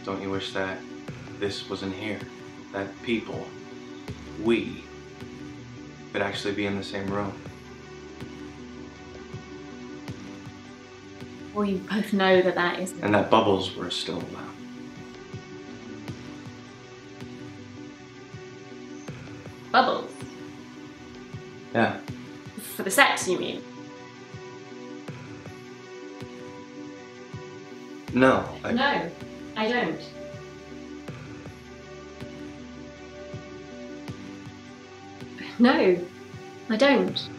Don't you wish that this wasn't here? That people, we, could actually be in the same room? Well, you both know that that isn't. And that bubbles were still allowed. Bubbles? Yeah. For the sex, you mean? No. No, I don't. No, I don't.